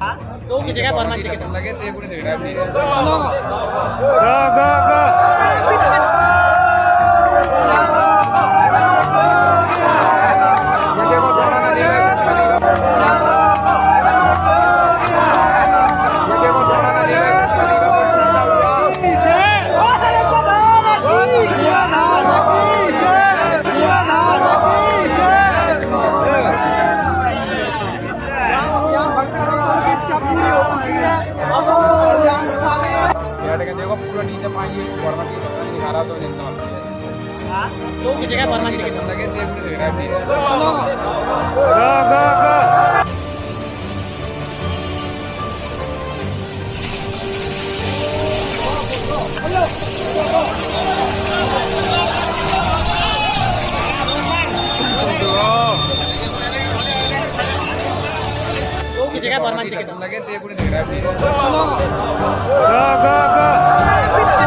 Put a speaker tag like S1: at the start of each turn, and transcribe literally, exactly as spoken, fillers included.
S1: तो की जगह परमान चिकित
S2: लगे ते कुणी देणार नाही ग ग देखो पूरा नीचे पानी वर्मा की निकारा तो नहीं
S1: हां तो की जगह परमान चिकित
S2: लगे ते कुणी देणार नाही ग ग ग
S1: तो की जगह परमान चिकित
S2: लगे ते कुणी देणार नाही ग ग ग